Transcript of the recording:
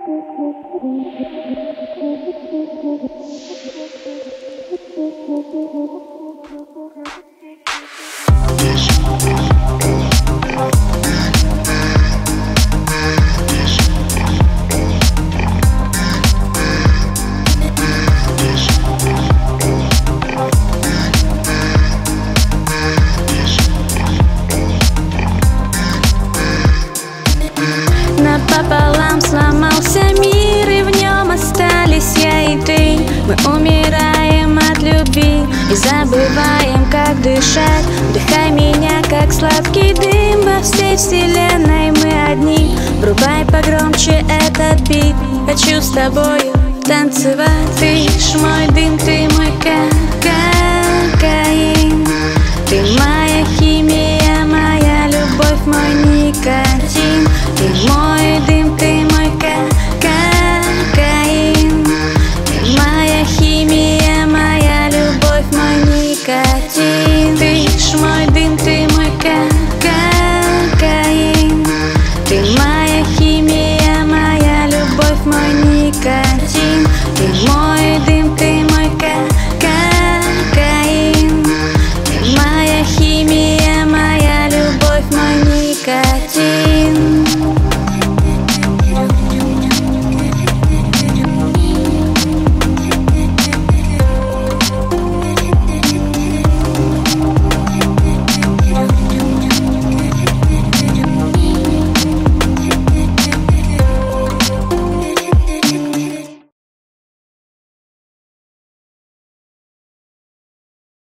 Напополам сломался мир, и в нем остались я и ты. Мы умираем от любви и забываем, как дышать. Вдыхай меня, как сладкий дым, во всей вселенной мы одни. Врубай погромче этот бит, хочу с тобою танцевать. Ты ж мой дым, ты мой кайф.